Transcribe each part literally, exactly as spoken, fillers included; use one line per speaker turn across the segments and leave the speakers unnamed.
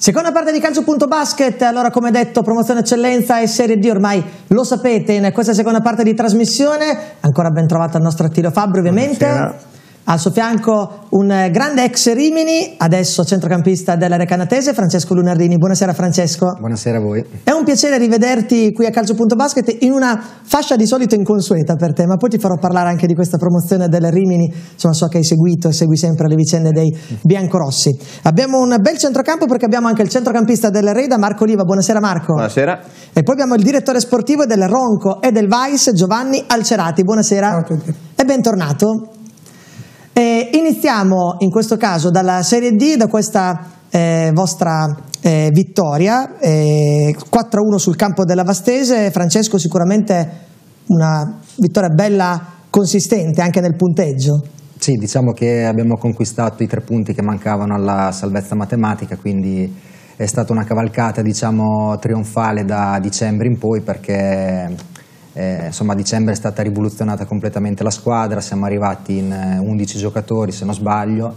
Seconda parte di Calcio.Basket, allora come detto promozione eccellenza e Serie D, ormai lo sapete in questa seconda parte di trasmissione. Ancora ben trovato il nostro Attilio Fabbri ovviamente. Buonasera. Al suo fianco un grande ex Rimini, adesso centrocampista della Recanatese, Francesco Lunardini. Buonasera Francesco.
Buonasera a voi.
È un piacere rivederti qui a Calcio.Basket in una fascia di solito inconsueta per te, ma poi ti farò parlare anche di questa promozione del Rimini. Insomma, so che hai seguito e segui sempre le vicende dei biancorossi. Abbiamo un bel centrocampo perché abbiamo anche il centrocampista del Reda, Marco Oliva. Buonasera Marco.
Buonasera.
E poi abbiamo il direttore sportivo del Ronco e del Vice, Giovanni Alcerati. Buonasera.
Ciao a tutti.
E bentornato. E iniziamo in questo caso dalla Serie D, da questa eh, vostra eh, vittoria eh, quattro a uno sul campo della Vastese. Francesco, sicuramente una vittoria bella, consistente anche nel punteggio.
Sì, diciamo che abbiamo conquistato i tre punti che mancavano alla salvezza matematica, quindi è stata una cavalcata, diciamo, trionfale da dicembre in poi, perché Eh, insomma a dicembre è stata rivoluzionata completamente la squadra, siamo arrivati in undici giocatori se non sbaglio,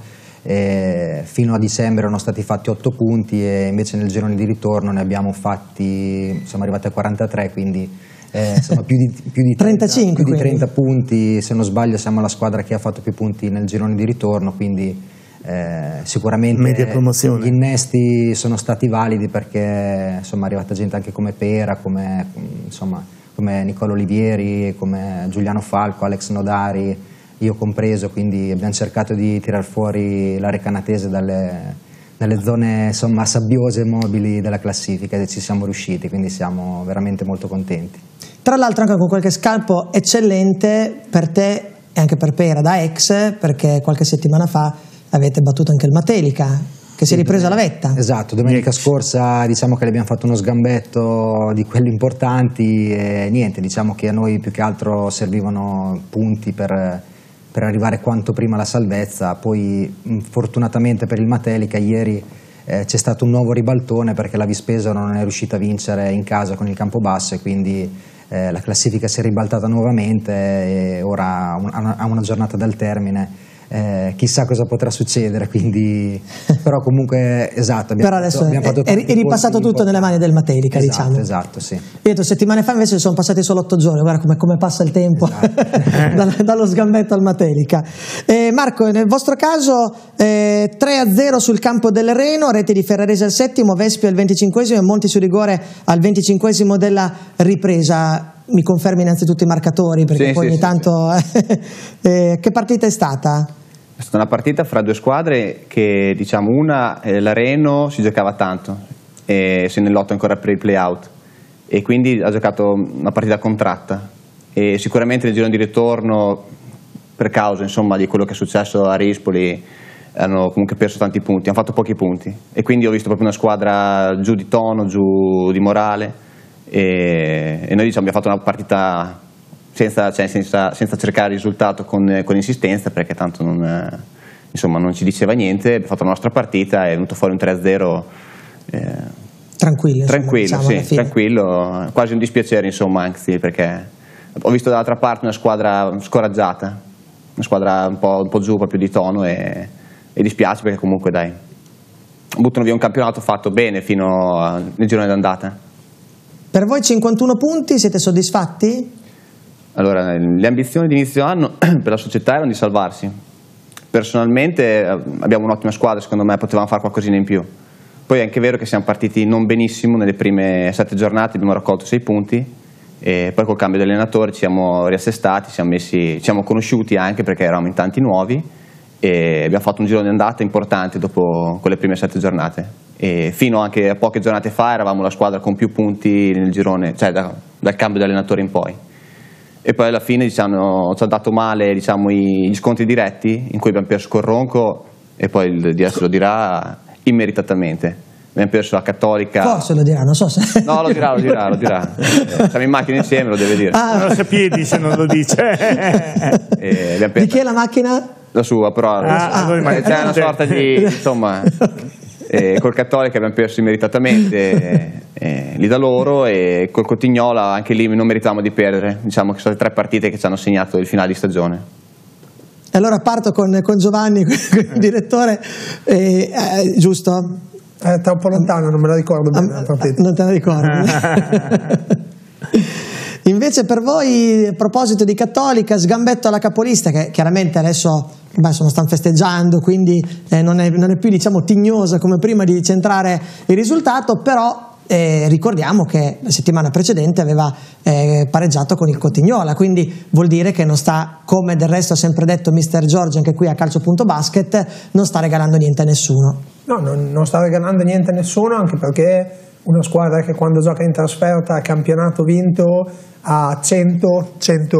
e fino a dicembre erano stati fatti otto punti e invece nel girone di ritorno ne abbiamo fatti, siamo arrivati a quarantatré, quindi eh, insomma più di, più di trenta,
trentacinque,
più di trenta punti, se non sbaglio siamo la squadra che ha fatto più punti nel girone di ritorno, quindi eh, sicuramente gli innesti sono stati validi perché insomma è arrivata gente anche come Pera, come insomma come Nicola Olivieri, come Giuliano Falco, Alex Nodari, io compreso, quindi abbiamo cercato di tirar fuori la Recanatese dalle, dalle zone insomma sabbiose e mobili della classifica e ci siamo riusciti, quindi siamo veramente molto contenti.
Tra l'altro anche con qualche scalpo eccellente per te e anche per Pera da ex, perché qualche settimana fa avete battuto anche il Matelica, che si è ripresa la vetta.
Esatto, domenica scorsa diciamo che le abbiamo fatto uno sgambetto di quelli importanti e niente, diciamo che a noi più che altro servivano punti per, per arrivare quanto prima alla salvezza. Poi fortunatamente per il Matelica ieri eh, c'è stato un nuovo ribaltone perché la Vispesaro non è riuscita a vincere in casa con il Campobasso e quindi eh, la classifica si è ribaltata nuovamente e ora ha una giornata dal termine. Eh, chissà cosa potrà succedere, quindi però comunque esatto abbiamo
però adesso
fatto, abbiamo fatto
è, è ripassato tutto importanti nelle mani del Matelica,
esatto,
diciamo.
Esatto, sì.
Io ho detto settimane fa invece sono passati solo otto giorni, guarda come, come passa il tempo, esatto. dallo sgambetto al Matelica. Eh, Marco, nel vostro caso eh, tre a zero sul campo del Reno, rete di Ferrarese al settimo, Vespio al venticinquesimo e Monti su rigore al venticinquesimo della ripresa. Mi confermi innanzitutto i marcatori perché
sì,
poi
sì,
ogni
sì,
tanto
sì.
eh, che partita è stata?
È stata una partita fra due squadre che, diciamo, una, eh, la Reno si giocava tanto e si è nell'otto ancora per il play-out e quindi ha giocato una partita contratta e sicuramente nel girone di ritorno, per causa insomma di quello che è successo a Rispoli, hanno comunque perso tanti punti, hanno fatto pochi punti e quindi ho visto proprio una squadra giù di tono, giù di morale e, e noi diciamo abbiamo fatto una partita Senza, cioè, senza, senza cercare il risultato con, con insistenza perché tanto non, eh, insomma, non ci diceva niente, abbiamo fatto la nostra partita e è venuto fuori un tre a zero eh,
tranquillo,
tranquillo,
insomma,
sì, tranquillo, quasi un dispiacere insomma, anzi, perché ho visto dall'altra parte una squadra scoraggiata, una squadra un po', un po' giù, proprio di tono e, e dispiace perché comunque dai, buttano via un campionato fatto bene fino a, nel girone d'andata. Per
voi cinquantuno punti, siete soddisfatti?
Allora, le ambizioni di inizio anno per la società erano di salvarsi. Personalmente abbiamo un'ottima squadra, secondo me potevamo fare qualcosina in più. Poi è anche vero che siamo partiti non benissimo, nelle prime sette giornate abbiamo raccolto sei punti e poi col cambio di allenatore ci siamo riassestati, ci siamo, messi, ci siamo conosciuti anche perché eravamo in tanti nuovi e abbiamo fatto un giro di andata importante dopo quelle prime sette giornate. E fino anche a poche giornate fa eravamo la squadra con più punti nel girone, cioè da, dal cambio di allenatore in poi. E poi alla fine diciamo, ci ha dato male diciamo, gli scontri diretti in cui abbiamo perso col Ronco e poi il D S lo dirà immeritatamente. Abbiamo perso la Cattolica.
Forse lo dirà, non so se.
No, lo dirà, lo dirà, lo dirà. Eh, siamo in macchina insieme, lo deve dire.
Ah, non sa piedi se non lo dice.
E perso...
Di chi è la macchina?
La sua, però
ah,
ah, c'è una sorta di insomma. E col Cattolica abbiamo perso immeritatamente eh, lì da loro e col Cotignola anche lì non meritavamo di perdere, diciamo che sono state tre partite che ci hanno segnato il finale di stagione.
Allora parto con, con Giovanni, il direttore, eh, eh, giusto?
È troppo lontano, non me la ricordo bene la partita.
Non te la ricordi? Invece per voi, a proposito di Cattolica, sgambetto alla capolista, che chiaramente adesso beh, insomma, stanno festeggiando, quindi eh, non, è, non è più diciamo tignosa come prima di centrare il risultato, però eh, ricordiamo che la settimana precedente aveva eh, pareggiato con il Cotignola, quindi vuol dire che non sta, come del resto ha sempre detto mister Giorgio anche qui a Calcio.basket, non sta regalando niente a nessuno.
No, non, non sta regalando niente a nessuno, anche perché una squadra che quando gioca in trasferta a campionato vinto a cento, cento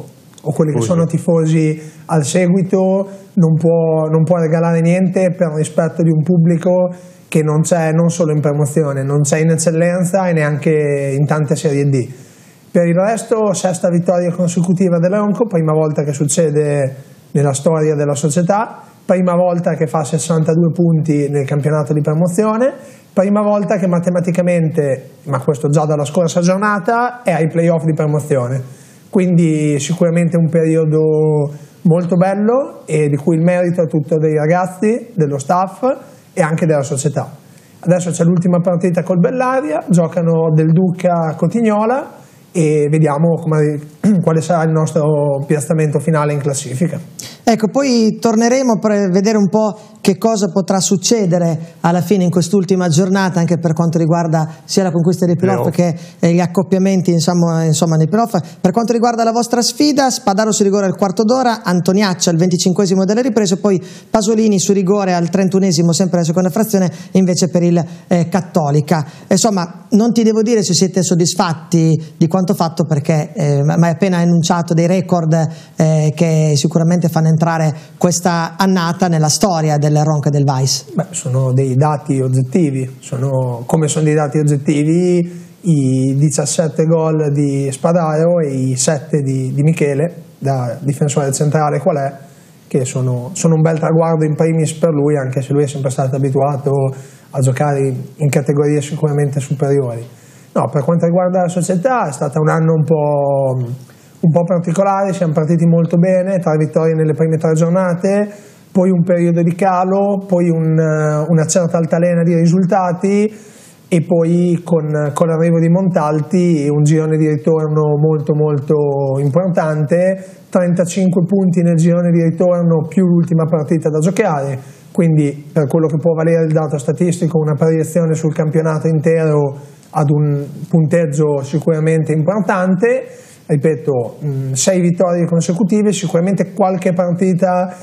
o quelli che sono tifosi al seguito non può, non può regalare niente per rispetto di un pubblico che non c'è non solo in promozione, non c'è in eccellenza e neanche in tante serie D. Per il resto, sesta vittoria consecutiva dell'Onco, prima volta che succede nella storia della società, prima volta che fa sessantadue punti nel campionato di promozione, prima volta che matematicamente, ma questo già dalla scorsa giornata, è ai playoff di promozione. Quindi sicuramente un periodo molto bello e di cui il merito è tutto dei ragazzi, dello staff e anche della società. Adesso c'è l'ultima partita col Bellaria, giocano del Duca a Cotignola e vediamo come, quale sarà il nostro piazzamento finale in classifica.
Ecco, poi torneremo per vedere un po' che cosa potrà succedere alla fine in quest'ultima giornata, anche per quanto riguarda sia la conquista dei playoff che eh, gli accoppiamenti insomma, insomma nei playoff. Per quanto riguarda la vostra sfida, Spadaro su rigore al quarto d'ora, Antoniaccia al venticinquesimo delle riprese, poi Pasolini su rigore al trentunesimo sempre nella seconda frazione invece per il eh, Cattolica. Insomma, non ti devo dire se siete soddisfatti di quanto fatto, perché eh, ma hai appena enunciato dei record eh, che sicuramente fanno entrare questa annata nella storia del Ronca e del Vice.
Beh, sono dei dati oggettivi, sono, come sono dei dati oggettivi i diciassette gol di Spadaro e i sette di, di Michele, da difensore centrale qual è, che sono, sono un bel traguardo in primis per lui, anche se lui è sempre stato abituato a giocare in categorie sicuramente superiori. No, per quanto riguarda la società è stato un anno un po', un po' particolare, siamo partiti molto bene, tre vittorie nelle prime tre giornate, poi un periodo di calo, poi un, una certa altalena di risultati e poi con, con l'arrivo di Montalti un girone di ritorno molto molto importante, trentacinque punti nel girone di ritorno più l'ultima partita da giocare, quindi per quello che può valere il dato statistico una proiezione sul campionato intero ad un punteggio sicuramente importante, ripeto, sei vittorie consecutive, sicuramente qualche partita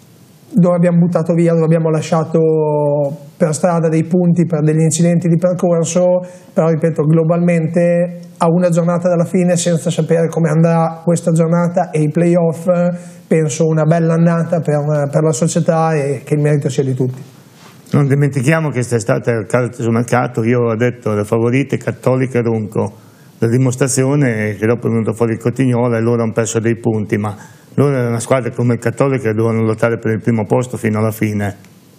dove abbiamo buttato via, dove abbiamo lasciato per strada dei punti per degli incidenti di percorso, però ripeto, globalmente a una giornata dalla fine, senza sapere come andrà questa giornata e i playoff, penso una bella annata per, per la società e che il merito sia di tutti.
Non dimentichiamo che quest'estate al calciomercato io ho detto le favorite Cattolica e Ronco, la dimostrazione è che dopo è venuto fuori il Cotignola e loro hanno perso dei punti, ma loro è una squadra come il Cattolica che devono lottare per il primo posto fino alla fine.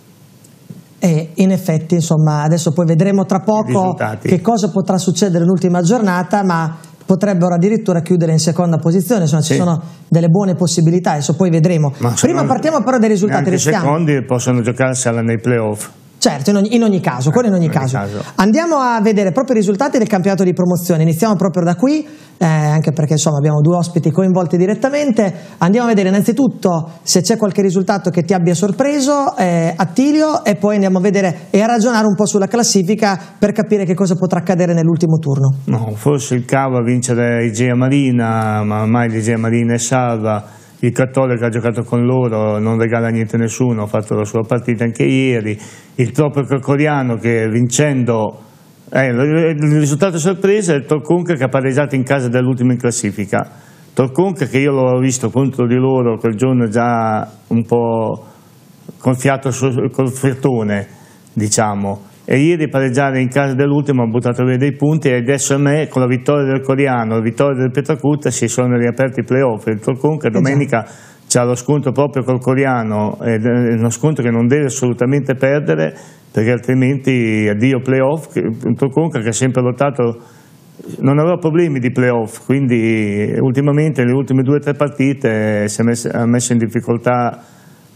E in effetti, insomma, adesso poi vedremo tra poco che cosa potrà succedere l'ultima giornata, ma potrebbero addirittura chiudere in seconda posizione, insomma ci sì. sono delle buone possibilità, adesso poi vedremo. Ma prima partiamo però dai risultati.
I secondi possono giocarsela nei playoff.
Certo, in ogni, in ogni caso, quello in ogni, in ogni caso. caso. Andiamo a vedere proprio i risultati del campionato di promozione, iniziamo proprio da qui, eh, anche perché insomma abbiamo due ospiti coinvolti direttamente. Andiamo a vedere innanzitutto se c'è qualche risultato che ti abbia sorpreso, eh, Attilio, e poi andiamo a vedere e a ragionare un po' sulla classifica per capire che cosa potrà accadere nell'ultimo turno.
No, forse il Cava a vincere Igea Marina, ma ormai l'Igea Marina è salva. Il Cattolica ha giocato con loro, non regala niente a nessuno, ha fatto la sua partita anche ieri. Il Troppo Crocoriano che vincendo, eh, il risultato sorpresa è il Torconca che ha pareggiato in casa dell'ultimo in classifica. Torconca che io l'ho visto contro di loro quel giorno già un po' col fiato, col frittone, diciamo. E ieri pareggiare in casa dell'ultimo ha buttato via dei punti e adesso a me con la vittoria del Coriano, la vittoria del Pietracuta si sono riaperti i playoff. Il Torconca domenica c'ha lo scontro proprio col Coriano, è uno scontro che non deve assolutamente perdere perché altrimenti addio playoff. Il Torconca che ha sempre lottato non aveva problemi di playoff, quindi ultimamente nelle ultime due o tre partite si è messo, ha messo in difficoltà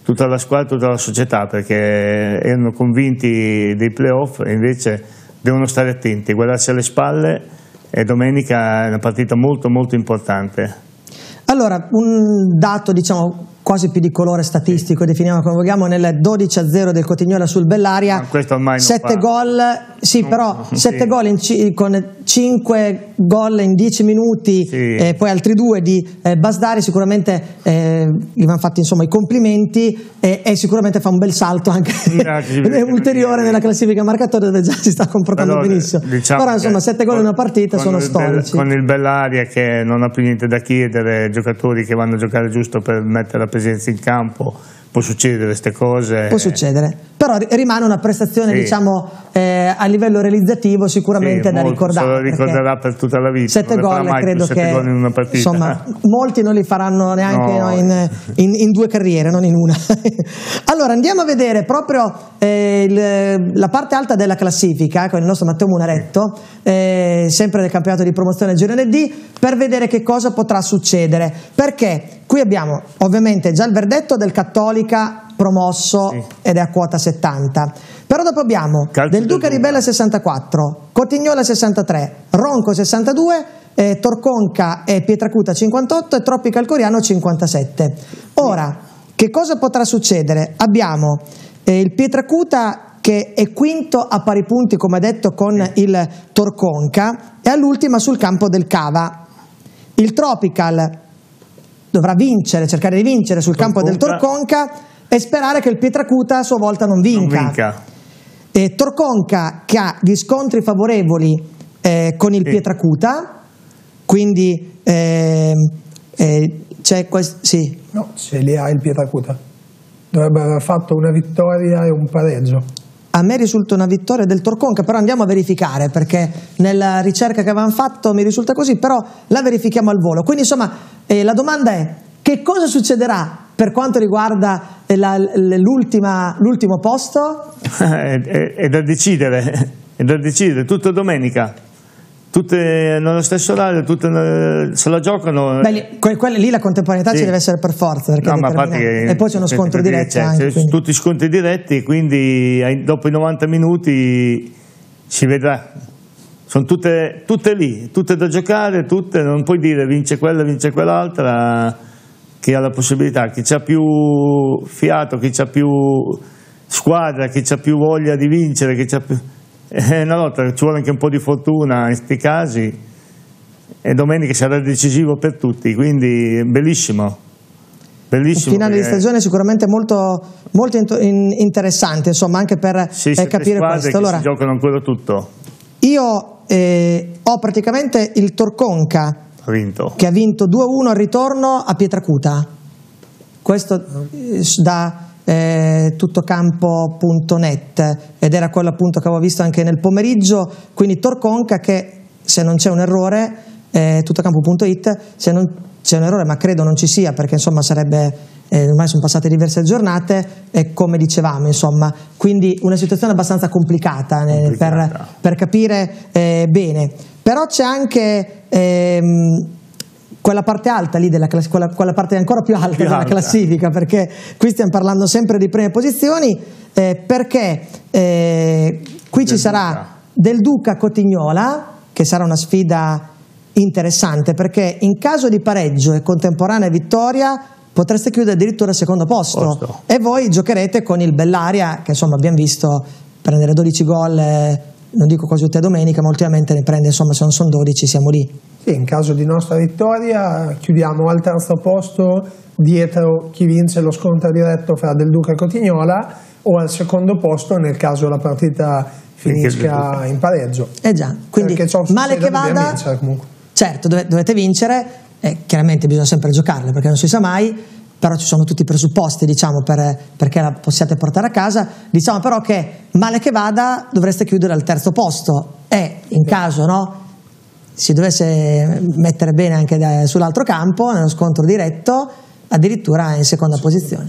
tutta la squadra, tutta la società, perché erano convinti dei playoff e invece devono stare attenti, guardarsi alle spalle, e domenica è una partita molto molto importante.
Allora, un dato diciamo quasi più di colore statistico, definiamo come vogliamo, nel dodici a zero del Cotignola sul Bellaria, sette gol, sì, non, però sette sì. gol in c- con cinque gol in dieci minuti, sì. e poi altri due di eh, Basdari, sicuramente eh, gli vanno fatti insomma i complimenti, e, e sicuramente fa un bel salto anche ulteriore nella classifica marcatore, dove già si sta comportando però, benissimo, diciamo, però insomma sette gol in una partita sono storici.
Con il Bellaria che non ha più niente da chiedere, giocatori che vanno a giocare giusto per mettere la presenza in campo, può succedere queste cose.
Può succedere, però rimane una prestazione sì. diciamo eh, a livello realizzativo sicuramente sì, da molto, ricordare.
Se lo ricorderà per tutta la vita.
Sette gol credo che
gol in una partita.
Insomma molti non li faranno neanche no. no, in, in, in due carriere, non in una. Allora andiamo a vedere proprio eh, il, la parte alta della classifica con il nostro Matteo Munaretto, eh, sempre del campionato di promozione Girone D, per vedere che cosa potrà succedere, perché qui abbiamo ovviamente già il verdetto del Cattolica promosso sì. ed è a quota settanta, però dopo abbiamo Calcio del Duca Ribelle sessantaquattro, Cotignola sessantatré, Ronco sessantadue, eh, Torconca e Pietracuta cinquantotto e Tropical Coriano cinquantasette. Ora, che cosa potrà succedere? Abbiamo eh, il Pietracuta che è quinto a pari punti, come detto, con il Torconca, e all'ultima sul campo del Cava. Il Tropical dovrà vincere, cercare di vincere sul Torconca. campo del Torconca e sperare che il Pietracuta a sua volta non vinca.
Non vinca.
E Torconca che ha gli scontri favorevoli eh, con il sì. Pietracuta, quindi eh, eh, c'è questo, sì.
No, ce li ha il Pietracuta. Dovrebbe aver fatto una vittoria e un pareggio.
A me risulta una vittoria del Torconca, però andiamo a verificare, perché nella ricerca che avevamo fatto mi risulta così, però la verifichiamo al volo. Quindi insomma eh, la domanda è: che cosa succederà per quanto riguarda eh, la, l'ultima, l'ultimo posto?
è, è, è da decidere, è da decidere, tutto domenica. Tutte nello stesso orario, tutte se la giocano.
Beh, lì, que, quelle, lì la contemporaneità sì. ci deve essere per forza, perché no, ma che, e poi c'è uno scontro diretto anche,
c'è tutti i scontri diretti, quindi dopo i novanta minuti si vedrà. Sono tutte, tutte lì, tutte da giocare, tutte, non puoi dire vince quella, vince quell'altra. Chi ha la possibilità, chi ha più fiato, chi ha più squadra, chi ha più voglia di vincere, chi ha più... Eh, una lotta, ci vuole anche un po' di fortuna in questi casi, e domenica sarà decisivo per tutti, quindi bellissimo, bellissimo.
Il finale
perché...
di stagione sicuramente molto, molto interessante, insomma, anche per
sì,
eh, capire questo.
Che
allora,
si giocano ancora tutto.
Io eh, ho praticamente il Torconca
ha vinto.
che ha vinto due a uno al ritorno a Pietracuta, questo eh, da Eh, tuttocampo punto net, ed era quello appunto che avevo visto anche nel pomeriggio. Quindi Torconca che, se non c'è un errore, eh, tuttocampo punto it, se non c'è un errore, ma credo non ci sia, perché insomma sarebbe eh, ormai sono passate diverse giornate, e come dicevamo insomma, quindi una situazione abbastanza complicata, eh, complicata. Per, per capire eh, bene. Però c'è anche ehm, quella parte alta lì della class- quella, quella parte ancora più alta più della alta. classifica, perché qui stiamo parlando sempre di prime posizioni, eh, perché eh, qui del ci sarà Duca. del Duca Cotignola, che sarà una sfida interessante, perché in caso di pareggio e contemporanea vittoria potreste chiudere addirittura al secondo posto, posto. E voi giocherete con il Bellaria, che insomma abbiamo visto prendere dodici gol, eh, non dico quasi tutte domenica, ma ultimamente ne prende, insomma se non sono dodici siamo lì.
Sì, in caso di nostra vittoria chiudiamo al terzo posto, dietro chi vince lo scontro diretto fra Del Duca e Cotignola, o al secondo posto nel caso la partita finisca in pareggio.
Eh già, quindi male che vada,
vincere, comunque.
Certo dov- dovete vincere, eh, chiaramente bisogna sempre giocarle perché non si sa mai, però ci sono tutti i presupposti, diciamo, per, perché la possiate portare a casa. Diciamo però che male che vada dovreste chiudere al terzo posto, e in caso no si dovesse mettere bene anche da, sull'altro campo, nello scontro diretto, addirittura in seconda posizione.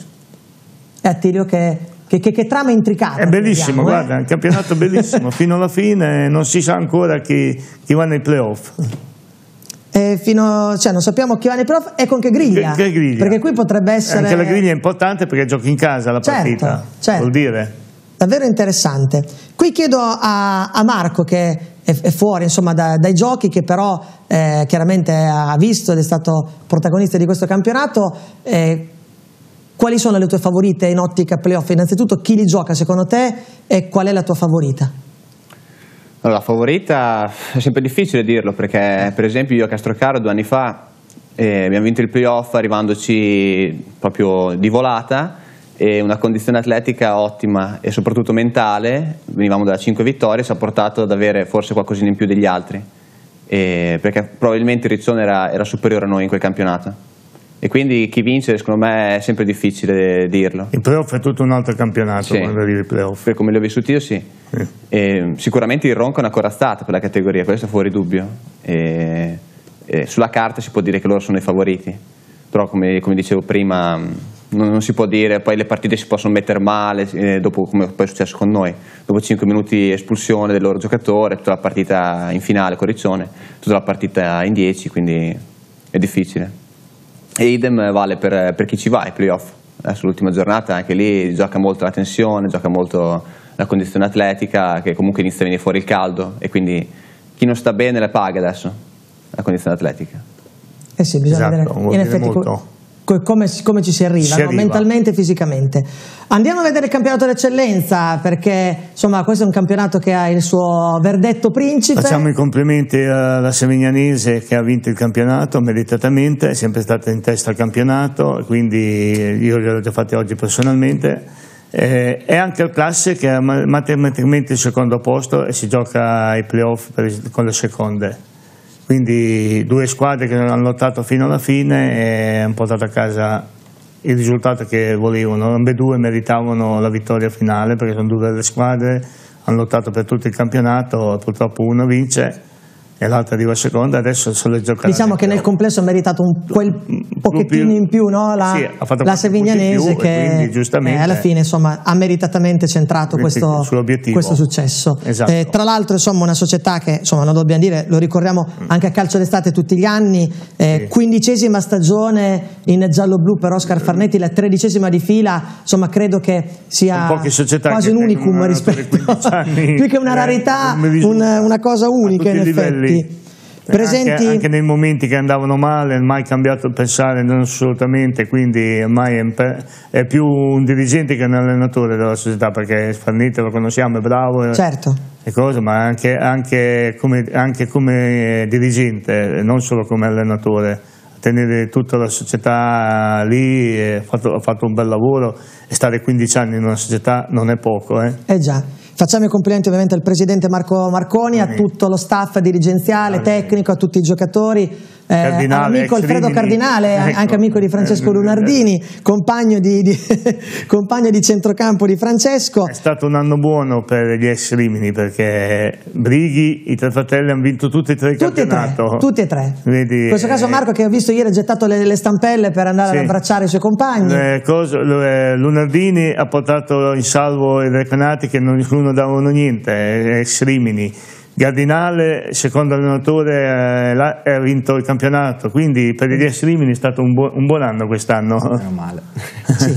È Attilio che, che, che, che trama intricata.
È bellissimo,
vediamo,
guarda,
eh?
è un campionato bellissimo, fino alla fine non si sa ancora chi, chi va nei playoff.
e fino, cioè non sappiamo chi va nei playoff e con che griglia,
che, che griglia?
Perché qui potrebbe essere
anche la griglia è importante perché giochi in casa la
certo,
partita,
certo.
vuol dire
davvero interessante. Qui chiedo a, a Marco che è, è fuori insomma da, dai giochi, che però eh, chiaramente ha visto ed è stato protagonista di questo campionato, eh, quali sono le tue favorite in ottica playoff? Innanzitutto chi li gioca secondo te e qual è la tua favorita?
Allora, la favorita è sempre difficile dirlo, perché per esempio io a Castrocaro due anni fa eh, abbiamo vinto il playoff arrivandoci proprio di volata, e una condizione atletica ottima e soprattutto mentale, venivamo da cinque vittorie, ci ha portato ad avere forse qualcosina in più degli altri, e perché probabilmente il Riccione era, era superiore a noi in quel campionato, e quindi chi vince secondo me è sempre difficile dirlo.
Il playoff è tutto un altro campionato,
sì,
quando arrivi il playoff,
per come li ho vissuti io sì, sì. E sicuramente il Ronco è una corazzata per la categoria, questo è fuori dubbio, e, e sulla carta si può dire che loro sono i favoriti, però come, come dicevo prima non, non si può dire, poi le partite si possono mettere male, eh, dopo, come poi è successo con noi, dopo cinque minuti espulsione del loro giocatore, tutta la partita in finale con Riccione, tutta la partita in dieci, quindi è difficile. E idem vale per, per chi ci va ai playoff. Adesso l'ultima giornata anche lì gioca molto la tensione, gioca molto la condizione atletica, che comunque inizia a venire fuori il caldo, e quindi chi non sta bene le paga adesso la condizione atletica.
Eh sì, bisogna
esatto,
vedere in effetti
molto.
co come, come ci si arriva,
si
no?
arriva
mentalmente e fisicamente. Andiamo a vedere il campionato d'eccellenza, perché insomma questo è un campionato che ha il suo verdetto principe.
Facciamo i complimenti alla Savignanese che ha vinto il campionato meritatamente, è sempre stata in testa al campionato, quindi io li ho già fatti oggi personalmente. Eh, è anche il classe che ha matematicamente il secondo posto e si gioca ai playoff per, con le seconde. Quindi due squadre che hanno lottato fino alla fine e hanno portato a casa il risultato che volevano. Ambedue meritavano la vittoria finale perché sono due belle squadre, hanno lottato per tutto il campionato, purtroppo uno vince e l'altra arriva seconda, adesso se le giocherà.
Diciamo che nel complesso ha meritato un, quel pochettino in più, no? la,
sì, ha fatto
la Savignanese che
quindi, giustamente,
eh, alla fine insomma, ha meritatamente centrato questo, questo successo.
Esatto.
Eh, tra l'altro insomma una società che insomma non dobbiamo dire, lo ricordiamo anche a calcio d'estate tutti gli anni, eh, sì. quindicesima stagione in giallo-blu per Oscar Farnetti, la tredicesima di fila, insomma credo che sia quasi un unicum rispetto anni, più che una rarità, eh, una, una cosa unica in effetti. Presenti...
Anche, anche nei momenti che andavano male, mai cambiato il pensare, non assolutamente, quindi ormai è, è più un dirigente che un allenatore della società, perché Farnetti lo conosciamo, è bravo,
certo.
e cose, ma anche, anche, come, anche come dirigente, non solo come allenatore. Tenere tutta la società lì, ha fatto, fatto un bel lavoro, e stare quindici anni in una società non è poco. Eh,
eh già. Facciamo i complimenti ovviamente al presidente Marco Marconi, a tutto lo staff dirigenziale, tecnico, a tutti i giocatori, eh, all'amico Alfredo Cardinale, ecco. anche amico di Francesco Lunardini, compagno di, di, compagno di centrocampo di Francesco.
È stato un anno buono per gli ex Rimini, perché Brighi, i tre fratelli hanno vinto tutti e tre il
tutti
campionato.
E tre, tutti e tre.
Vedi,
in questo caso Marco, che ho visto ieri ha gettato le, le stampelle per andare sì. ad abbracciare i suoi compagni.
Eh, cosa, Lunardini ha portato in salvo i Recanati che non non davano niente, ex Rimini. Gardinale, secondo allenatore, eh, ha vinto il campionato, quindi per gli ex Rimini è stato un, bu un buon anno quest'anno.
Meno male.
Sì.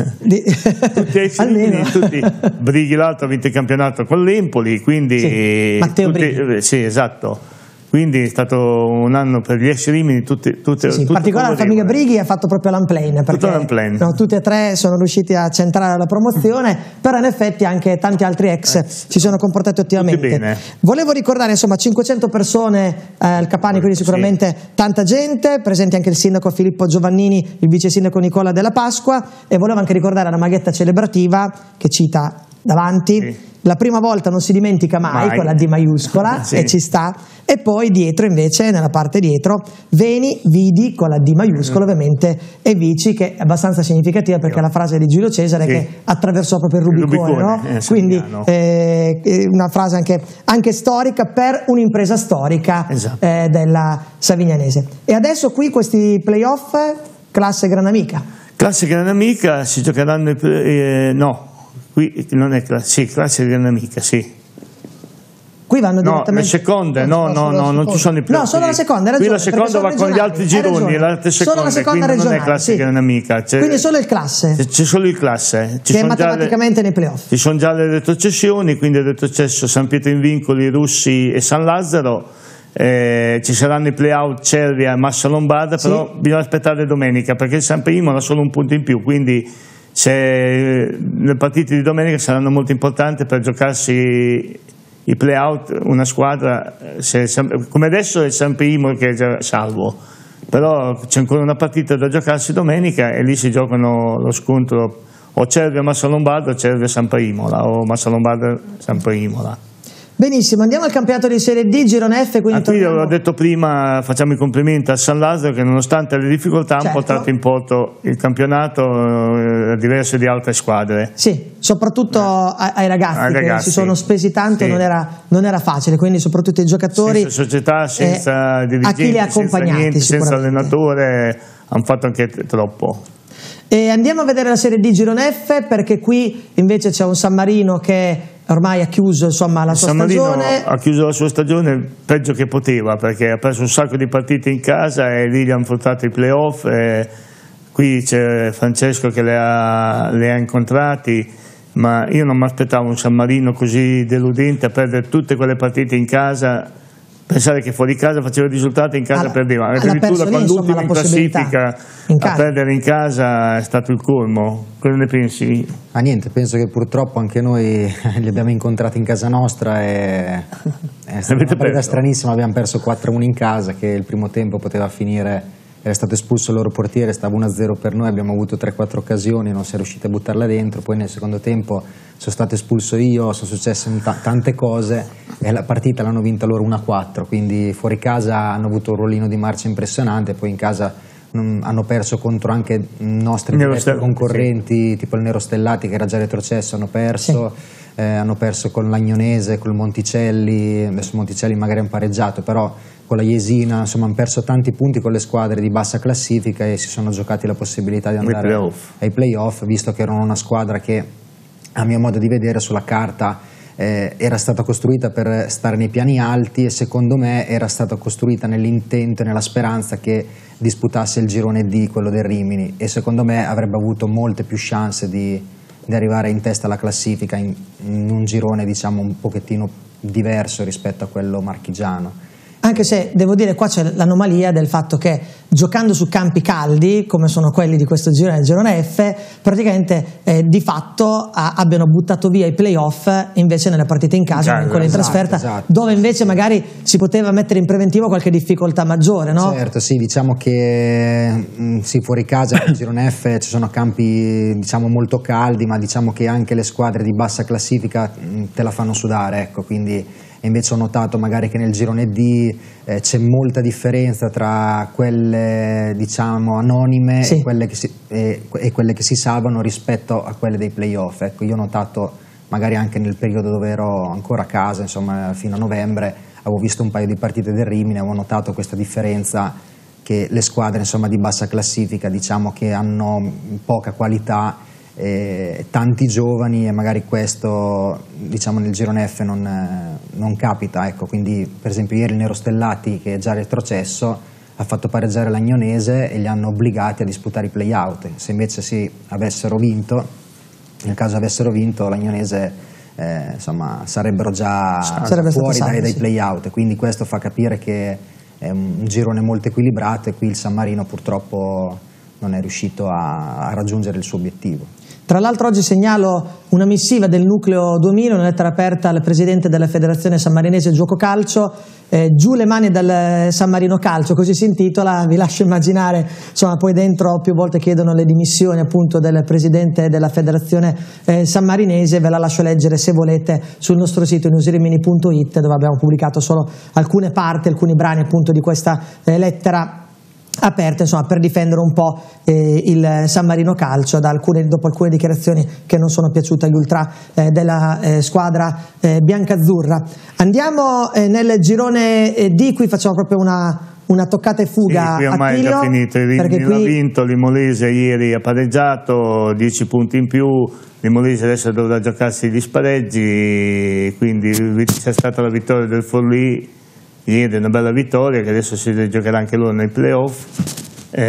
Tutti ex Rimini, tutti. Brighi l'altro ha vinto il campionato con l'Empoli, quindi
sì. Matteo
tutti,
Brighi.
Sì, esatto. Quindi è stato un anno per gli ex Rimini, tutti, tutti,
sì, sì. In particolare la famiglia Brighi ha fatto proprio l'unplane, perché no, tutti e tre sono riusciti a centrare la promozione, però in effetti anche tanti altri ex eh, si sono comportati ottimamente. Volevo ricordare insomma cinquecento persone eh, al Capani, quindi sicuramente sì. tanta gente, presenti anche il sindaco Filippo Giovannini, il vice sindaco Nicola Della Pasqua, e volevo anche ricordare la maglietta celebrativa che cita davanti. Sì. La prima volta non si dimentica mai, mai. con la D maiuscola sì. e ci sta, e poi dietro invece, nella parte dietro, Veni, Vidi con la D maiuscola mm. ovviamente, e Vici, che è abbastanza significativa perché è la frase di Giulio Cesare sì. che attraversò proprio il Rubicone, il Rubicone no? eh, quindi eh, una frase anche, anche storica per un'impresa storica esatto. eh, della Savignanese. E adesso qui questi playoff, classe Gran Amica.
Classe Gran Amica si giocheranno, eh, no. Qui non è classe, sì, classe Gran Amica, sì.
Qui vanno
No,
direttamente...
le seconde, no, no, no, non ci sono i playoff.
No, solo la seconda, hai
Qui
ragione,
la seconda
perché
va
sono
con gli altri
regionali, hai
gironi,
ragione.
le altre
Solo la
seconde,
seconda
quindi non è
regionale,
classe
sì.
che non è mica. C'è,
Quindi solo il classe,
c'è solo il classe. Ci
che è
sono già le-
matematicamente nei playoff.
Ci sono già le retrocessioni, quindi è retrocesso San Pietro in Vincoli, Russi e San Lazzaro. Eh, ci saranno i play-out Cervia e Massa Lombarda, però
Sì.
bisogna aspettare domenica perché il San Primo ha solo un punto in più, quindi se le partite di domenica saranno molto importanti per giocarsi i play-out. Una squadra, se, come adesso è il San Primo che è già salvo, però c'è ancora una partita da giocarsi domenica e lì si giocano lo scontro o Cervia Massa Lombarda o Cervia San Primola o Massa Lombarda San Primola.
Benissimo, andiamo al campionato di Serie D, Girone F. Quindi
Ah, qui
torniamo...
l'ho detto prima, facciamo i complimenti al San Lazzaro che nonostante le difficoltà
Certo.
ha portato in porto il campionato eh, diverso di altre squadre.
Sì, soprattutto ai, ai ragazzi
Ai
che
ragazzi,
si sono spesi tanto,
sì.
non, era, non era facile, quindi soprattutto i giocatori,
Senza società, senza
eh,
dirigenti,
a chi li ha
senza
accompagnati,
niente, senza
sicuramente.
allenatore, hanno fatto anche t- troppo.
E andiamo a vedere la Serie D Girone F, perché qui invece c'è un San Marino che ormai ha chiuso, insomma, la
Il
sua
San Marino
stagione.
ha chiuso la sua stagione peggio che poteva perché ha perso un sacco di partite in casa e lì gli hanno portato i playoff. E qui c'è Francesco che le ha, le ha incontrati, ma io non mi aspettavo un San Marino così deludente a perdere tutte quelle partite in casa. Pensare che fuori casa faceva risultati, in casa
Alla-
perdeva.
alla
Addirittura
perso lì,
con
insomma,
l'ultimo
la
in
possibilità
classifica
in
a
casa.
perdere in casa è stato il colmo. Cosa ne pensi?
Ah, niente, penso che purtroppo anche noi li abbiamo incontrati in casa nostra e è stata
Avete
una partita
perso?
stranissima, abbiamo perso quattro a uno in casa che il primo tempo poteva finire, era stato espulso il loro portiere, stava uno a zero per noi, abbiamo avuto tre quattro occasioni, non si è riusciti a buttarla dentro, poi nel secondo tempo sono stato espulso io, sono successe ta- tante cose e la partita l'hanno vinta loro uno a quattro, quindi fuori casa hanno avuto un rollino di marcia impressionante, poi in casa mm, hanno perso contro anche nostri
Nero
diretti
Stellati,
concorrenti, tipo il Nero Stellati che era già retrocesso, hanno perso, eh, hanno perso con l'Agnonese, con il Monticelli, adesso Monticelli magari hanno pareggiato, però con la Jesina, insomma hanno perso tanti punti con le squadre di bassa classifica e si sono giocati la possibilità di andare
playoff.
ai playoff, visto che erano una squadra che a mio modo di vedere sulla carta eh, era stata costruita per stare nei piani alti e secondo me era stata costruita nell'intento e nella speranza che disputasse il girone D, quello del Rimini, e secondo me avrebbe avuto molte più chance di, di arrivare in testa alla classifica in, in un girone diciamo un pochettino diverso rispetto a quello marchigiano.
Anche se devo dire qua c'è l'anomalia del fatto che giocando su campi caldi come sono quelli di questo girone, il girone F, praticamente eh, di fatto ha, abbiano buttato via i playoff invece nelle partite in casa,
Esatto,
non quelle in
esatto,
trasferta,
esatto.
dove invece magari si poteva mettere in preventivo qualche difficoltà maggiore, no?
Certo, sì, diciamo che mh, sì, fuori casa nel girone F ci sono campi diciamo molto caldi, ma diciamo che anche le squadre di bassa classifica mh, te la fanno sudare, ecco, quindi e invece ho notato magari che nel girone D eh, c'è molta differenza tra quelle diciamo anonime
Sì.
e, quelle che si, e, e quelle che si salvano rispetto a quelle dei playoff. Ecco, io ho notato magari anche nel periodo dove ero ancora a casa, insomma fino a novembre, avevo visto un paio di partite del Rimini, avevo notato questa differenza che le squadre insomma di bassa classifica diciamo che hanno poca qualità, eh, tanti giovani e magari questo diciamo nel girone F non, eh, non capita, ecco, quindi per esempio ieri il Nero Stellati che è già retrocesso ha fatto pareggiare l'Agnonese e li hanno obbligati a disputare i play-out, se invece si avessero vinto, nel caso avessero vinto l'Agnonese eh, insomma sarebbero già
Sarebbe stato
fuori
salvo,
dai, dai
sì.
play-out, quindi questo fa capire che è un girone molto equilibrato e qui il San Marino purtroppo non è riuscito a, a raggiungere il suo obiettivo.
Tra l'altro oggi segnalo una missiva del Nucleo duemila, una lettera aperta al presidente della Federazione Sammarinese Giuoco Calcio, eh, giù le mani dal San Marino Calcio, così si intitola, vi lascio immaginare, insomma poi dentro più volte chiedono le dimissioni appunto del presidente della Federazione eh, Sammarinese, ve la lascio leggere se volete sul nostro sito newsrimini punto it dove abbiamo pubblicato solo alcune parti, alcuni brani appunto di questa eh, lettera aperte insomma per difendere un po' eh, il San Marino Calcio da alcune, dopo alcune dichiarazioni che non sono piaciute agli ultra eh, della eh, squadra eh, biancazzurra. Andiamo eh, nel girone eh, D, qui facciamo proprio una una toccata e fuga.
Sì, qui ormai è già finito, il Rimini qui... ha vinto, l'Imolese ieri ha pareggiato, dieci punti in più, l'Imolese adesso dovrà giocarsi gli spareggi, quindi c'è stata la vittoria del Forlì ieri, una bella vittoria che adesso si giocherà anche loro nei playoff.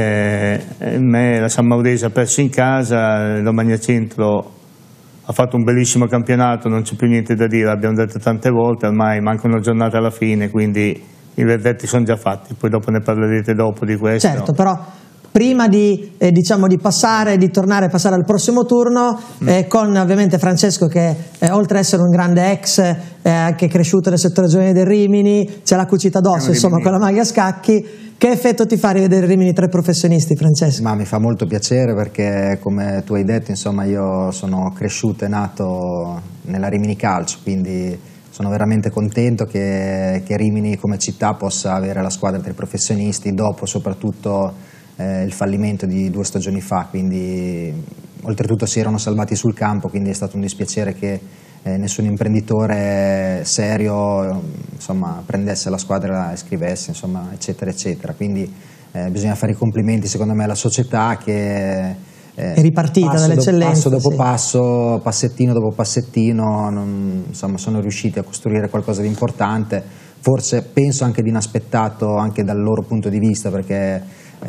Eh, me, la San Maurese ha perso in casa, il Romagna Centro ha fatto un bellissimo campionato, non c'è più niente da dire, l'abbiamo detto tante volte, ormai manca una giornata alla fine, quindi i verdetti sono già fatti, poi dopo ne parlerete dopo di questo.
Certo, però prima di, eh, diciamo, di passare, di tornare a passare al prossimo turno, eh, mm. con ovviamente Francesco che eh, oltre ad essere un grande ex, eh, che è cresciuto nel settore giovanile del Rimini, ce l'ha cucita addosso, insomma, con la maglia a scacchi. Che effetto ti fa rivedere Rimini tra i professionisti, Francesco?
Ma mi fa molto piacere perché, come tu hai detto, insomma, io sono cresciuto e nato nella Rimini Calcio, quindi sono veramente contento che, che Rimini come città possa avere la squadra tra i professionisti, dopo soprattutto eh, il fallimento di due stagioni fa, quindi oltretutto si erano salvati sul campo, quindi è stato un dispiacere che eh, nessun imprenditore serio, insomma, prendesse la squadra e scrivesse, insomma, eccetera eccetera, quindi eh, bisogna fare i complimenti secondo me alla società che eh,
è ripartita dall'eccellenza,
passo dopo
sì.
passo, passettino dopo passettino, non, insomma, sono riusciti a costruire qualcosa di importante, forse penso anche di inaspettato anche dal loro punto di vista, perché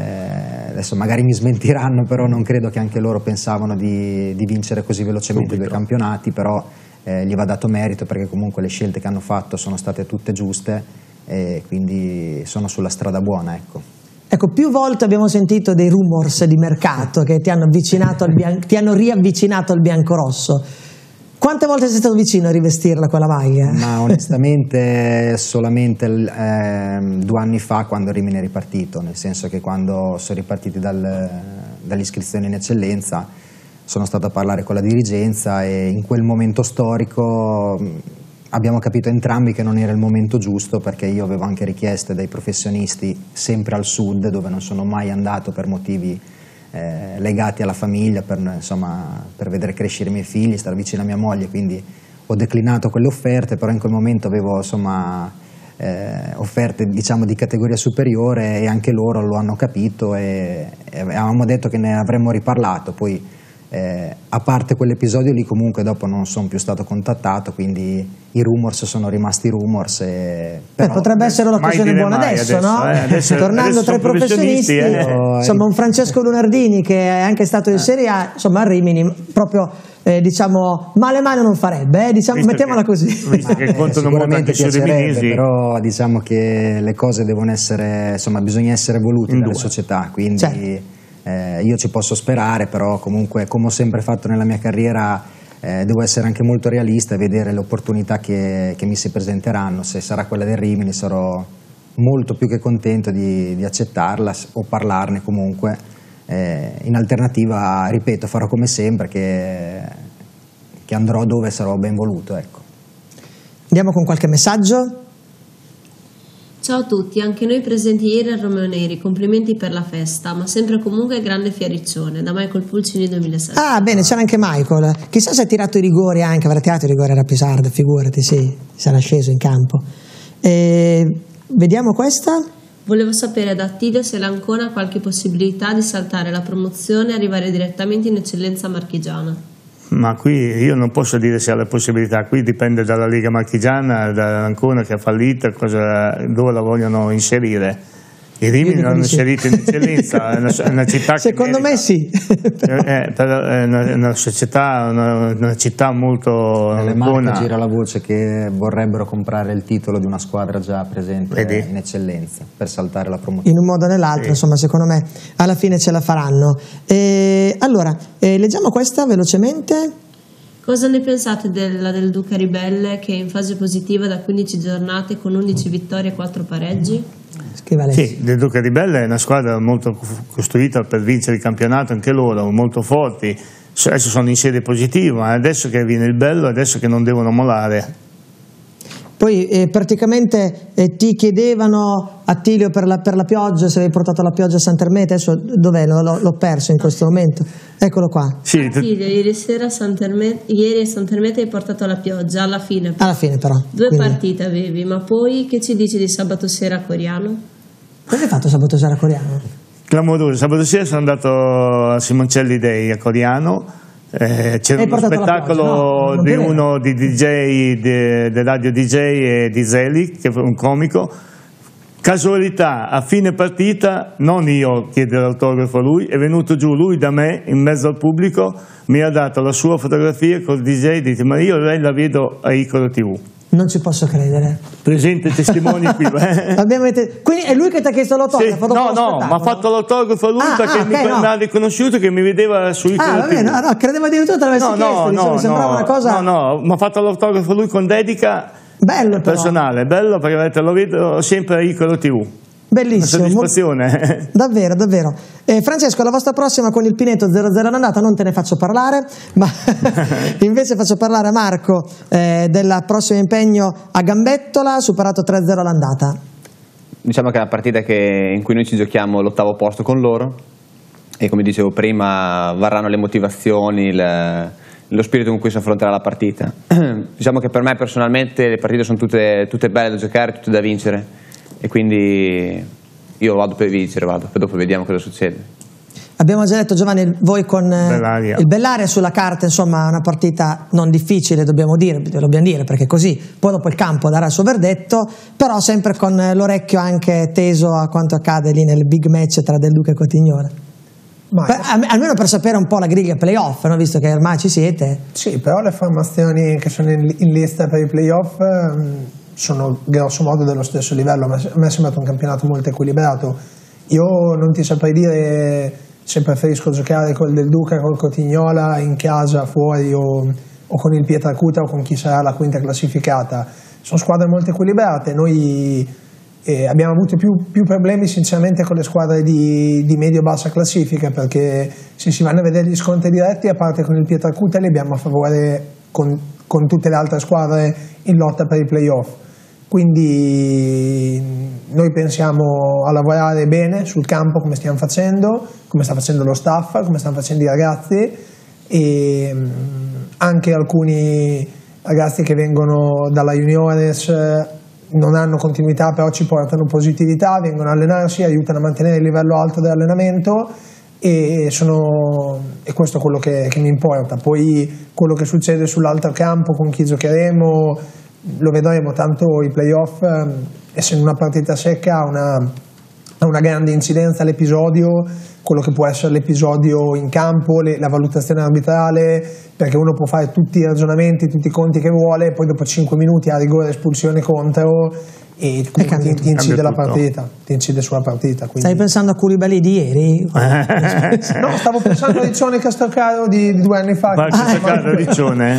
eh, adesso magari mi smentiranno, però non credo che anche loro pensavano di, di vincere così velocemente Subito. due campionati, però eh, gli va dato merito perché comunque le scelte che hanno fatto sono state tutte giuste e quindi sono sulla strada buona, ecco.
Ecco, più volte abbiamo sentito dei rumors di mercato che ti hanno, avvicinato al bian- ti hanno riavvicinato al biancorosso. Quante volte sei stato vicino a rivestirla quella maglia?
Ma onestamente solamente eh, due anni fa, quando Rimini è ripartito, nel senso che quando sono ripartiti dal, dall'iscrizione in eccellenza sono stato a parlare con la dirigenza e in quel momento storico abbiamo capito entrambi che non era il momento giusto, perché io avevo anche richieste dai professionisti sempre al sud, dove non sono mai andato per motivi eh, legati alla famiglia, per, insomma, per vedere crescere i miei figli, stare vicino a mia moglie, quindi ho declinato quelle offerte, però in quel momento avevo, insomma, eh, offerte, diciamo, di categoria superiore e anche loro lo hanno capito e, e avevamo detto che ne avremmo riparlato. Poi Eh, a parte quell'episodio lì comunque dopo non sono più stato contattato, quindi i rumors sono rimasti rumors e, però,
Beh, potrebbe essere l'occasione buona adesso, adesso, no? Eh, adesso, tornando adesso tra i professionisti, professionisti eh. insomma un Francesco Lunardini che è anche stato in Serie A, insomma a Rimini proprio eh, diciamo male male non farebbe, eh, diciamo, mettiamola
che,
così
visto che contano molto anche sui riminesi,
però diciamo che le cose devono essere, insomma bisogna essere voluti in dalle due. società, quindi certo. Eh, io ci posso sperare, però comunque, come ho sempre fatto nella mia carriera, eh, devo essere anche molto realista e vedere le opportunità che, che mi si presenteranno. Se sarà quella del Rimini sarò molto più che contento di, di accettarla o parlarne comunque. Eh, in alternativa, ripeto, farò come sempre, che, che andrò dove sarò ben voluto. Ecco.
Andiamo con qualche messaggio?
Ciao a tutti, anche noi presenti ieri al Romeo Neri, complimenti per la festa, ma sempre comunque grande fiariccione, da Michael Pulcini duemilasette.
Ah bene, c'era anche Michael, chissà se ha tirato i rigori anche, avrà tirato i rigori, era Pisardo, figurati, sì, sarà sceso in campo. E vediamo questa.
Volevo sapere da Attilio se l'Ancona ha qualche possibilità di saltare la promozione e arrivare direttamente in eccellenza marchigiana.
Ma qui io non posso dire se ha le possibilità, qui dipende dalla Lega Marchigiana, dall'Ancona che ha fallito, cosa, dove la vogliono inserire. I Rimini l'hanno inserito in eccellenza, è una, una città
secondo
che
me sì.
È, è una, una società, una, una città molto
nelle Marche gira la voce che vorrebbero comprare il titolo di una squadra già presente Vedi? in eccellenza per saltare la promozione.
In un modo o nell'altro, sì. Insomma, secondo me alla fine ce la faranno. E, allora, eh, leggiamo questa velocemente.
Cosa ne pensate della del Duca Ribelle che è in fase positiva da quindici giornate con undici vittorie e quattro pareggi?
Sì, del Duca Ribelle è una squadra molto costruita per vincere il campionato, anche loro, molto forti, adesso sono in serie positiva, ma adesso che viene il bello, adesso che non devono mollare.
Poi eh, praticamente eh, ti chiedevano, Attilio, per la, per la pioggia, se avevi portato la pioggia a Sant'Ermete, adesso dov'è? L'ho perso in questo momento. Eccolo qua.
Sì, Attilio, ieri sera a Sant'Ermete, ieri a Sant'Ermete hai portato la pioggia, alla fine.
Alla fine però.
Due
quindi...
partite avevi, ma poi che ci dici di sabato sera a Coriano?
Cosa hai fatto sabato sera a Coriano?
Clamoroso, sabato sera sono andato a Simoncelli Day a Coriano, eh, c'era uno spettacolo no, di uno di D J, di, di radio D J e di Zeli, che è un comico. Casualità, a fine partita, non io chiedere l'autografo a lui, è venuto giù lui da me in mezzo al pubblico, mi ha dato la sua fotografia col D J e dice: ma io lei la vedo a Icaro tivù.
Non ci posso credere.
Presente testimoni qui.
Quindi è lui che ti ha chiesto l'autografo?
Sì, no, no, mi ha fatto l'autografo lui ah, perché ah, okay, mi, no. mi ha riconosciuto che mi vedeva su Icaro
ah, tivù. No, no, credevo addirittura te l'avessi
no,
chiesto,
no,
diciamo,
no,
sembrava
no,
una cosa...
No, no, mi ha fatto l'autografo lui con dedica.
Bello
personale, bello perché lo vedo sempre a Icaro tivù.
Bellissimo,
una soddisfazione.
Davvero, davvero. Eh, Francesco, la vostra prossima con il Pineto zero zero all'andata non te ne faccio parlare, ma invece faccio parlare a Marco eh, del prossimo impegno a Gambettola, superato tre a zero all'andata.
Diciamo che è una partita che, in cui noi ci giochiamo l'ottavo posto con loro e, come dicevo prima, varranno le motivazioni, le, lo spirito con cui si affronterà la partita. Diciamo che per me personalmente le partite sono tutte, tutte belle da giocare, tutte da vincere. E quindi io vado per vincere, vado, poi dopo vediamo cosa succede.
Abbiamo già detto, Giovanni, voi con
Bellaria.
il Bellaria sulla carta, insomma, una partita non difficile, dobbiamo dire, dobbiamo dire perché così, poi dopo il campo darà il suo verdetto, però sempre con l'orecchio anche teso a quanto accade lì nel big match tra Del Duca e Cotignola. Per, almeno per sapere un po' la griglia playoff, no? Visto che ormai ci siete.
Sì, però le formazioni che sono in, in lista per i playoff sono grosso modo dello stesso livello. A me è sembrato un campionato molto equilibrato. Io non ti saprei dire se preferisco giocare col Del Duca, col Cotignola, in casa, fuori o, o con il Pietracuta o con chi sarà la quinta classificata. Sono squadre molto equilibrate. Noi eh, abbiamo avuto più, più problemi sinceramente con le squadre di, di medio-bassa classifica, perché se si vanno a vedere gli scontri diretti, a parte con il Pietracuta, li abbiamo a favore con, con tutte le altre squadre in lotta per i playoff. Quindi noi pensiamo a lavorare bene sul campo, come stiamo facendo, come sta facendo lo staff, come stanno facendo i ragazzi, e anche alcuni ragazzi che vengono dalla Juniores non hanno continuità, però ci portano positività, vengono a allenarsi, aiutano a mantenere il livello alto dell'allenamento, e, sono, e questo è quello che, che mi importa. Poi quello che succede sull'altro campo, con chi giocheremo, lo vedremo. Tanto i playoff, essendo una partita secca, ha una, ha una grande incidenza l'episodio, quello che può essere l'episodio in campo, le, la valutazione arbitrale, perché uno può fare tutti i ragionamenti, tutti i conti che vuole, poi dopo cinque minuti ha rigore, espulsione contro, e ti, ti incide la partita, ti incide sulla partita. Quindi...
Stai pensando a Koulibaly di ieri?
No, stavo pensando a Riccione Castrocaro di, di due anni fa.
Ah, Riccione.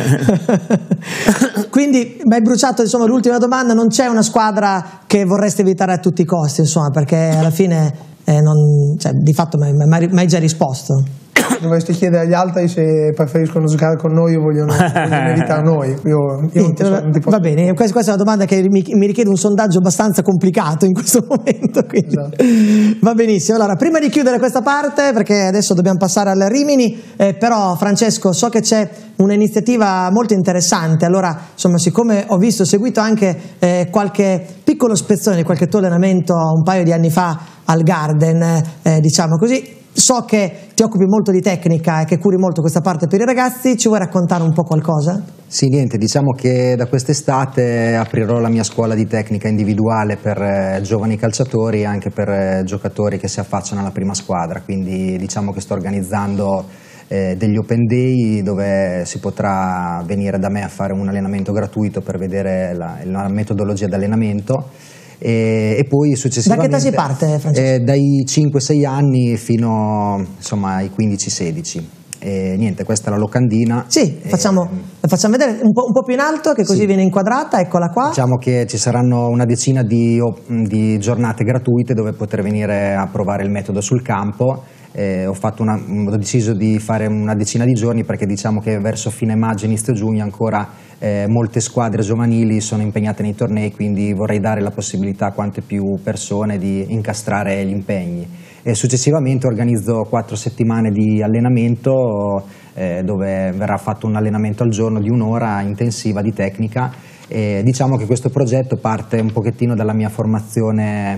Quindi mi hai bruciato, insomma, l'ultima domanda: non c'è una squadra che vorreste evitare a tutti i costi, insomma, perché alla fine eh, non, cioè, di fatto mi hai già risposto.
Dovresti chiedere agli altri se preferiscono giocare con noi o vogliono, vogliono evitare noi. Io, io non ti so, non ti posso...
Va bene, questa, questa è una domanda che mi, mi richiede un sondaggio abbastanza complicato in questo momento, quindi. Esatto. Va benissimo. Allora, prima di chiudere questa parte, perché adesso dobbiamo passare al Rimini, eh, però Francesco, so che c'è un'iniziativa molto interessante. Allora, insomma, siccome ho visto, ho seguito anche eh, qualche piccolo spezzone di qualche tuo allenamento un paio di anni fa al Garden, eh, diciamo così, so che ti occupi molto di tecnica e che curi molto questa parte per i ragazzi. Ci vuoi raccontare un po' qualcosa?
Sì, niente, diciamo che da quest'estate aprirò la mia scuola di tecnica individuale per eh, giovani calciatori e anche per eh, giocatori che si affacciano alla prima squadra, quindi diciamo che sto organizzando eh, degli open day dove si potrà venire da me a fare un allenamento gratuito per vedere la, la metodologia di allenamento. E, e poi successivamente
da che età si parte, Francesco?
Eh, dai cinque sei anni fino insomma ai quindici sedici. E niente, questa è la locandina.
Sì, e, facciamo, la facciamo vedere un po', un po' più in alto, che così sì, viene inquadrata, eccola qua.
Diciamo che ci saranno una decina di, di giornate gratuite dove poter venire a provare il metodo sul campo. Eh, ho, fatto una, ho deciso di fare una decina di giorni perché diciamo che verso fine maggio, inizio giugno ancora eh, molte squadre giovanili sono impegnate nei tornei, quindi vorrei dare la possibilità a quante più persone di incastrare gli impegni. E successivamente organizzo quattro settimane di allenamento eh, dove verrà fatto un allenamento al giorno di un'ora intensiva di tecnica, e diciamo che questo progetto parte un pochettino dalla mia formazione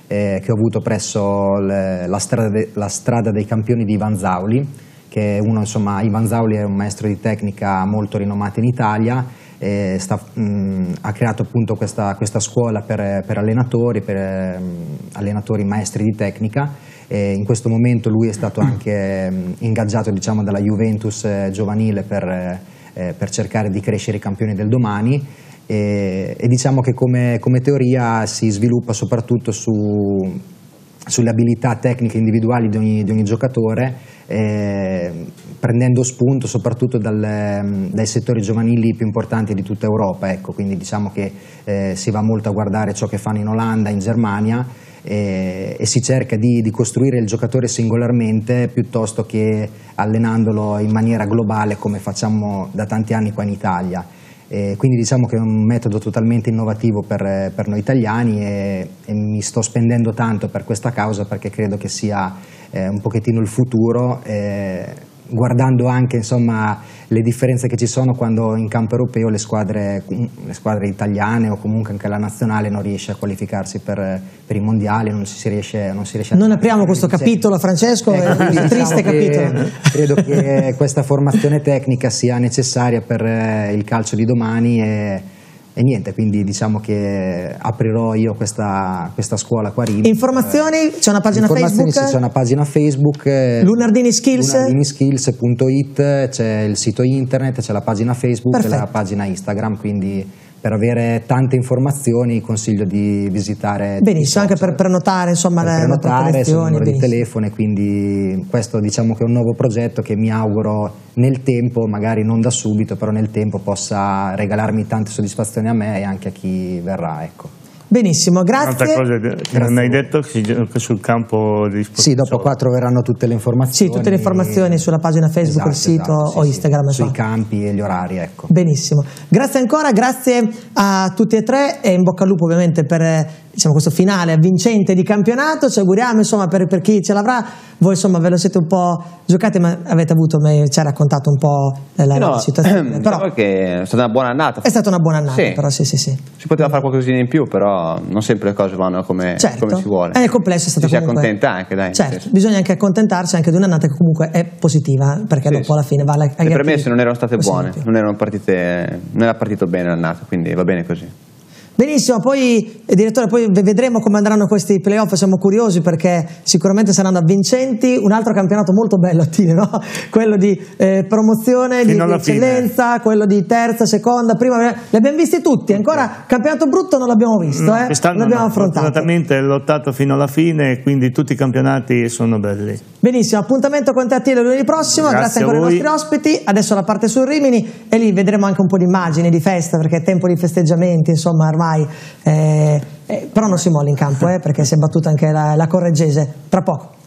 eh, che ho avuto presso le, la, strada de, la strada dei campioni di Vanzauli, che è uno, insomma, Ivan Zauli è un maestro di tecnica molto rinomato in Italia, eh, sta, mh, ha creato appunto questa, questa scuola per, per allenatori, per mh, allenatori maestri di tecnica. E in questo momento lui è stato anche mh, ingaggiato, diciamo, dalla Juventus eh, giovanile per, eh, per cercare di crescere i campioni del domani. E, e diciamo che come, come teoria si sviluppa soprattutto su, sulle abilità tecniche individuali di ogni, di ogni giocatore, eh, prendendo spunto soprattutto dal, dai settori giovanili più importanti di tutta Europa, ecco. Quindi diciamo che eh, si va molto a guardare ciò che fanno in Olanda, in Germania, eh, e si cerca di, di costruire il giocatore singolarmente piuttosto che allenandolo in maniera globale come facciamo da tanti anni qua in Italia. E quindi diciamo che è un metodo totalmente innovativo per, per noi italiani, e, e mi sto spendendo tanto per questa causa perché credo che sia eh, un pochettino il futuro, eh, guardando anche, insomma, le differenze che ci sono quando in campo europeo le squadre, le squadre italiane o comunque anche la nazionale non riesce a qualificarsi per, per i mondiali, non si riesce, non si riesce a...
Non apriamo questo capitolo, Francesco,
ecco,
è un
diciamo
triste capitolo.
Credo che questa formazione tecnica sia necessaria per il calcio di domani, e, e niente, quindi diciamo che aprirò io questa, questa scuola qua a Rimini.
Informazioni? C'è una pagina
Informazioni,
Facebook?
sì, c'è una pagina Facebook,
Lunardini Skills?
lunardini skills punto it, c'è il sito internet, c'è la pagina Facebook. Perfetto. E la pagina Instagram, quindi per avere tante informazioni consiglio di visitare.
Benissimo, anche per prenotare, insomma,
per
le,
prenotare,
le
sul numero di
benissimo.
telefono, e quindi questo, diciamo, che è un nuovo progetto che mi auguro nel tempo, magari non da subito, però nel tempo possa regalarmi tante soddisfazioni a me e anche a chi verrà, ecco.
Benissimo, grazie.
Un'altra cosa che non hai detto, che si gioca sul campo di sport.
Sì, dopo qua troveranno tutte le informazioni.
Sì, tutte le informazioni sulla pagina Facebook,
esatto,
il sito,
esatto, sì,
o
sì,
Instagram.
Sui
so.
campi e gli orari, ecco.
Benissimo, grazie ancora, grazie a tutti e tre, e in bocca al lupo ovviamente per, diciamo, questo finale vincente di campionato. Ci auguriamo, insomma, per, per chi ce l'avrà. Voi, insomma, ve lo siete un po' giocati, ma avete avuto, ci ha raccontato un po' la,
no,
la situazione. Però
diciamo che è stata una buona annata.
È stata una buona annata,
sì.
però sì, sì, sì.
Si poteva fare qualcosina in più, però non sempre le cose vanno come,
certo.
come si vuole.
E nel complesso è stato
Ci
comunque...
si accontenta anche, dai.
Certo, bisogna anche accontentarsi anche di un'annata che comunque è positiva, perché
sì,
dopo
sì.
alla fine va alla...
Le premesse non erano state buone, non erano partite, non era partito bene l'annata, quindi va bene così.
Benissimo, poi eh, direttore, poi vedremo come andranno questi playoff, siamo curiosi perché sicuramente saranno avvincenti. Un altro campionato molto bello, Attile, no? Quello di eh, promozione, di, di eccellenza, fine. Quello di terza, seconda, prima, li abbiamo visti tutti, ancora campionato brutto non l'abbiamo visto, eh?
Quest'anno
non l'abbiamo
no,
affrontato.
Fortunatamente è lottato fino alla fine, quindi tutti i campionati sono belli.
Benissimo, appuntamento con te, Attile, lunedì prossimo, grazie, grazie ancora ai nostri ospiti. Adesso la parte sul Rimini, e lì vedremo anche un po' di immagini di festa, perché è tempo di festeggiamenti, insomma, ormai. Eh, eh, però non si molla in campo, eh, perché si è battuta anche la, la Correggese tra poco.